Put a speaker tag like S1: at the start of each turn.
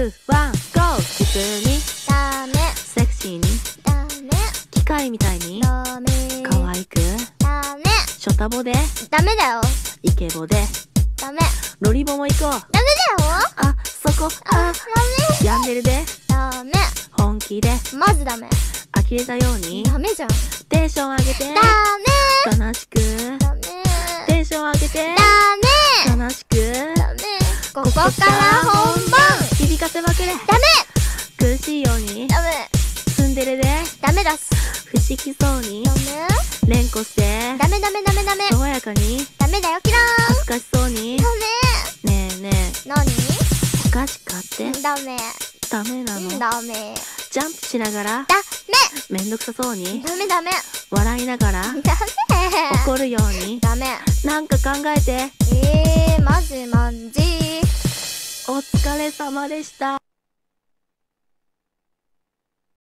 S1: 2、1、GO! 普通に
S2: ダメ
S1: セクシーに
S2: ダメ
S1: 機械みたいに
S2: ダメ
S1: 可愛く
S2: ダメ
S1: ショタボで
S2: ダメだよ
S1: イケボで
S2: ダメ
S1: ロリボも行こう。
S2: ダメだよ
S1: あ、そこ
S2: ダ
S1: ヤンデレで
S2: メダメ
S1: 本気で
S2: まずダメ
S1: 呆れたように
S2: ダメじゃん
S1: テンション上げて
S2: ダメ
S1: 楽しく
S2: ダメ
S1: テンション上げて
S2: ダメ
S1: 楽しく
S2: ダメここから本番
S1: 響かせまくれ。
S2: ダメ
S1: 苦しいように
S2: ダメ
S1: ツンデレで
S2: ダメだっす
S1: 不思議そうに
S2: ダメ
S1: 連呼して
S2: ダメダメダメダメ
S1: 爽やかに
S2: ダメだよキラ
S1: 恥ずかしそうに
S2: ーダ
S1: ねえねえ
S2: メ何
S1: お菓子買って
S2: ダメ
S1: ダメなの。
S2: ダメ
S1: ジャンプしながら
S2: ダ
S1: めんどくさそうに
S2: メダメダメ
S1: 笑いながら
S2: ダメ
S1: 怒るように
S2: ダメ
S1: なんか考えて
S2: マジマンジ
S1: お疲れ様でした。